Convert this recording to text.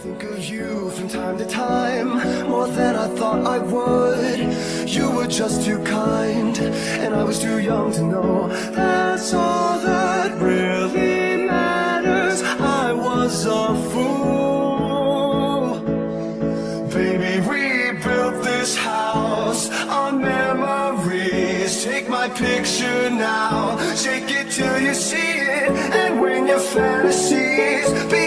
think of you from time to time, more than I thought I would. You were just too kind, and I was too young to know. That's all that really matters. I was a fool. Baby, we built this house on memories. Take my picture now, shake it till you see it, and when your fantasies